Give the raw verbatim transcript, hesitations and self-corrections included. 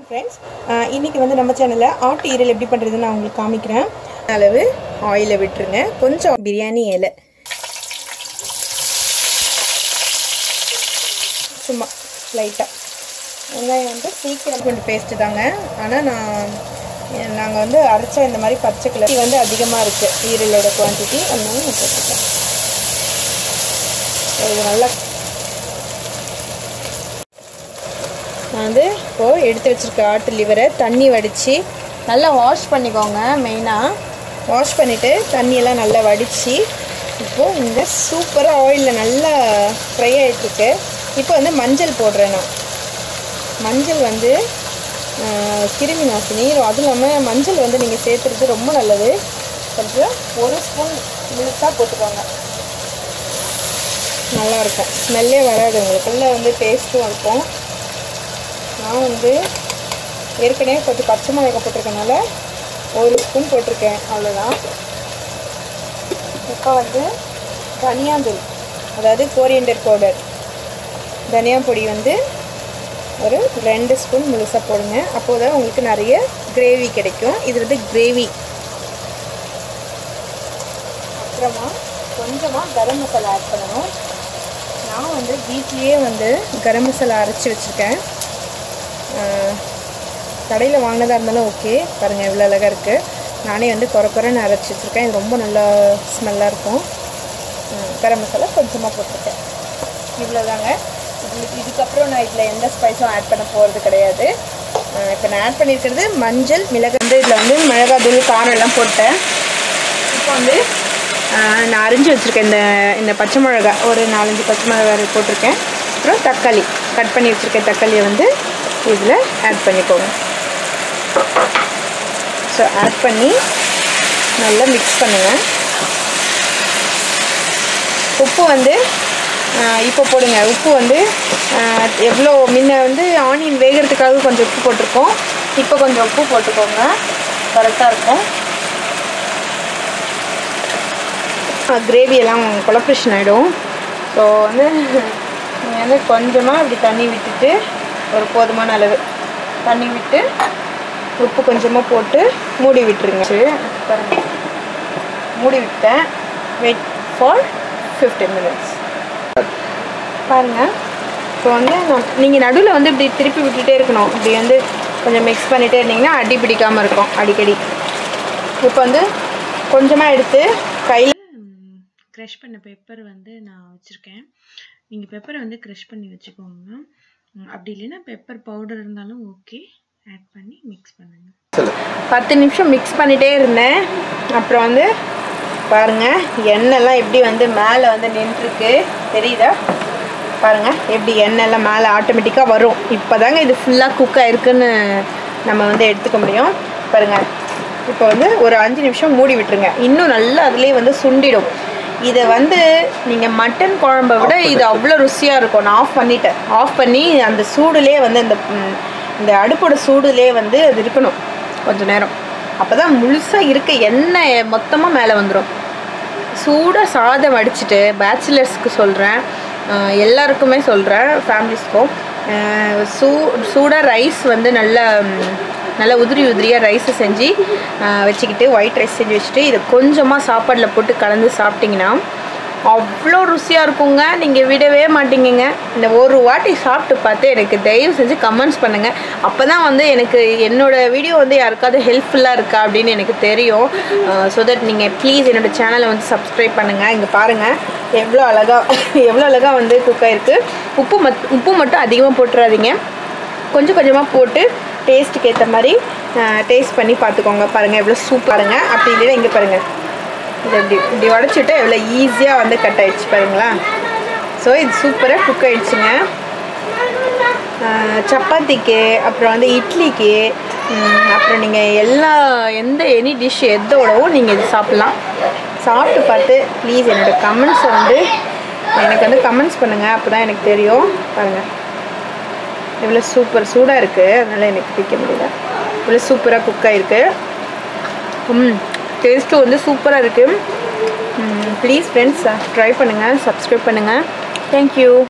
Friends इनकी வந்து நம்ம சேனல்ல ஆட்டு ஈரல் எப்படி பண்றதுன்னு நான் உங்களுக்கு காமிக்கிறேன். அளவு ஆயில விட்டுருங்க. கொஞ்சம் பிரியாணி இலை சும்மா லைட்டா வெங்காயம் வந்து சீக்கிரம் கொஞ்சம் பேஸ்ட் தாங்க. ஆனா நான் நாங்க வந்து அரைச்சா இந்த மாதிரி பச்சை கலர் வந்து அதிகமா இருக்கு ஈரலோட குவாண்டிட்டி. அதனால நான் போட்டுட்டேன். இது நல்லா வந்து இப்போ எடுத்து வச்சிருக்க ஆட்டு லிவரை தண்ணி வடித்து நல்லா வாஷ் பண்ணிக்கோங்க. மெயினாக வாஷ் பண்ணிவிட்டு தண்ணியெல்லாம் நல்லா வடித்து இப்போது இந்த சூப்பராக ஆயிலில் நல்லா ஃப்ரை ஆகிட்டுருக்கு. இப்போ வந்து மஞ்சள் போடுறேன். நான் மஞ்சள் வந்து கிருமி நாசினி. அதுவும் இல்லாமல் மஞ்சள் வந்து நீங்கள் சேர்த்துறது ரொம்ப நல்லது. கொஞ்சம் ஒரு ஸ்பூன் முழுசாக போட்டுக்கோங்க. நல்லாயிருக்கும், ஸ்மெல்லே வராது உங்களுக்கு. உள்ள வந்து டேஸ்ட்டும் இருக்கும். நான் வந்து ஏற்கனவே கொஞ்சம் பச்சை மிளகாய் போட்டிருக்கனால ஒரு ஸ்பூன் போட்டிருக்கேன், அவ்வளோதான். இப்போ வந்து தனியாத்தூள், அதாவது கோரியண்டர் பவுடர், தனியா பொடி வந்து ஒரு ரெண்டு ஸ்பூன் முழுசாக போடுங்க. அப்போது தான் உங்களுக்கு நிறைய கிரேவி கிடைக்கும். இது வந்து கிரேவி. அப்புறமா கொஞ்சமாக கரம் மசாலா ஆட் பண்ணணும். நான் வந்து வீட்லேயே வந்து கரம் மசாலா அரைச்சி வச்சுருக்கேன். கடையில் வாங்கினதாக இருந்தாலும் ஓகே. பாருங்கள் எவ்வளோ அழகாக இருக்குது. நானே வந்து குறை குறைன்னு அரைச்சி வச்சுருக்கேன். இது ரொம்ப நல்லா ஸ்மெல்லாக இருக்கும். கரம் மசாலா கொஞ்சமாக போட்டிருக்கேன். இவ்வளோதாங்க. இது இதுக்கப்புறம் நான் இதில் எந்த ஸ்பைஸும் ஆட் பண்ண போகிறது கிடையாது. இப்போ நான் ஆட் பண்ணியிருக்கிறது மஞ்சள், மிளகாய் வந்து இதில் வந்து மிளகாய் தூள், காரம் எல்லாம் போட்டேன். இப்போ வந்து நான் அரிஞ்சு வச்சுருக்கேன் இந்த இந்த பச்சை மிளகா, ஒரு நாலஞ்சு பச்சை மிளகாய் போட்டிருக்கேன். அப்புறம் தக்காளி கட் பண்ணி வச்சுருக்கேன். தக்காளியை வந்து இதில் ஆட் பண்ணிக்கோங்க. ஸோ ஆட் பண்ணி நல்லா மிக்ஸ் பண்ணுங்கள். உப்பு வந்து இப்போ போடுங்க. உப்பு வந்து எவ்வளோ முன்ன வந்து ஆனியன் வேகிறதுக்காக கொஞ்சம் உப்பு போட்டிருக்கோம். இப்போ கொஞ்சம் உப்பு போட்டுக்கோங்க, கரெக்டாக இருக்கும். கிரேவியெல்லாம் கொலப்ரேஷன் ஆகிடும். ஸோ வந்து நீங்கள் வந்து கொஞ்சமாக இப்படி தண்ணி விட்டுட்டு, ஒரு போதுமான அளவு தண்ணி விட்டு உப்பு கொஞ்சமாக போட்டு மூடி விட்டுருங்க. பாருங்கள், மூடி விட்டேன். Wait for fifteen minutes. பாருங்கள், இப்போ வந்து நான் நீங்கள் நடுவில் வந்து இப்படி திருப்பி விட்டுகிட்டே இருக்கணும். இப்படி வந்து கொஞ்சம் மிக்ஸ் பண்ணிகிட்டே இருந்தீங்கன்னா அடி பிடிக்காமல் இருக்கும் அடிக்கடி. இப்போ வந்து கொஞ்சமாக எடுத்து கையில் க்ரஷ் பண்ண பெப்பர் வந்து நான் வச்சுருக்கேன். நீங்கள் பெப்பரை வந்து க்ரஷ் பண்ணி வச்சுக்கோங்க. அப்படி இல்லைன்னா பெப்பர் பவுடர் இருந்தாலும் ஓகே, ஆட் பண்ணி மிக்ஸ் பண்ணுங்கள். பத்து நிமிஷம் மிக்ஸ் பண்ணிகிட்டே இருந்தேன். அப்புறம் வந்து பாருங்கள், எண்ணெய்லாம் எப்படி வந்து மேலே வந்து நின்றுருக்கு தெரியுதா? பாருங்கள் எப்படி எண்ணெய்லாம் மேலே ஆட்டோமேட்டிக்காக வரும். இப்போ தாங்க இது ஃபுல்லாக குக் ஆகிருக்குன்னு நம்ம வந்து எடுத்துக்க முடியும். பாருங்கள், இப்போ வந்து ஒரு அஞ்சு நிமிஷம் மூடி விட்டுருங்க. இன்னும் நல்லா அதுலேயே வந்து சுண்டிடும். இதை வந்து நீங்கள் மட்டன் குழம்பை விட இது அவ்வளோ ருசியாக இருக்கும். நான் ஆஃப் பண்ணிட்டேன். ஆஃப் பண்ணி அந்த சூடுலேயே வந்து இந்த இந்த அடுப்போட சூடுலேயே வந்து அது இருக்கணும் கொஞ்சம் நேரம். அப்போ தான் முழுசாக இருக்க எண்ணெய் மொத்தமாக மேலே வந்துடும். சூடாக சாதம் வடிச்சிட்டு, பேச்சுலர்ஸ்க்கு சொல்கிறேன், எல்லாருக்குமே சொல்கிறேன், ஃபேமிலிஸ்க்கும், சூ சூடாக ரைஸ் வந்து நல்லா நல்லா உதிரி உதிரியாக ரைஸை செஞ்சு வச்சுக்கிட்டு, ஒயிட் ரைஸ் செஞ்சு வச்சுட்டு இதை கொஞ்சமாக சாப்பாடில் போட்டு கலந்து சாப்பிட்டிங்கன்னா அவ்வளோ ருசியாக இருக்குங்க. நீங்கள் விடவே மாட்டீங்கங்க. இந்த ஒரு வாட்டி சாப்பிட்டு பார்த்து எனக்கு தயவு செஞ்சு கமெண்ட்ஸ் பண்ணுங்கள். அப்போ தான் வந்து எனக்கு என்னோடய வீடியோ வந்து யாருக்காவது ஹெல்ப்ஃபுல்லாக இருக்கா அப்படின்னு எனக்கு தெரியும். ஸோ தட் நீங்கள் ப்ளீஸ் என்னோடய சேனலை வந்து சப்ஸ்கிரைப் பண்ணுங்கள். இங்கே பாருங்கள் எவ்வளோ அழகாக எவ்வளோ அழகாக வந்து குக் ஆகிருக்கு. உப்பு மத் உப்பு மட்டும் அதிகமாக போட்டுறாதீங்க. கொஞ்சம் கொஞ்சமாக போட்டு டேஸ்ட்டுக்கு ஏற்ற மாதிரி டேஸ்ட் பண்ணி பார்த்துக்கோங்க. பாருங்கள் எவ்வளோ சூப்பராங்க. அப்படி இல்லைன்னா இங்கே பாருங்கள், இதை இப்படி இப்படி உடச்சிட்டு எவ்வளோ ஈஸியாக வந்து கட் ஆகிடுச்சு பாருங்களா. ஸோ இது சூப்பராக குக் ஆகிடுச்சுங்க. சப்பாத்திக்கு, அப்புறம் வந்து இட்லிக்கு, அப்புறம் நீங்கள் எல்லா எந்த எனி டிஷ் எதோடவும் நீங்கள் இது சாப்பிட்லாம். சாப்பிட்டு பார்த்து ப்ளீஸ் என்னோடய கமெண்ட்ஸை வந்து எனக்கு வந்து கமெண்ட்ஸ் பண்ணுங்கள். அப்போ தான் எனக்கு தெரியும். பாருங்கள் இவ்வளோ சூப்பர் சூடாக இருக்குது, அதனால் எனக்கு பிடிக்க முடியல. இவ்வளோ சூப்பராக குக் ஆகிருக்கு. ம் டேஸ்ட்டும் வந்து சூப்பராக இருக்குது. ப்ளீஸ் ஃப்ரெண்ட்ஸ் ட்ரை பண்ணுங்கள், சப்ஸ்கிரைப் பண்ணுங்கள். தேங்க்யூ.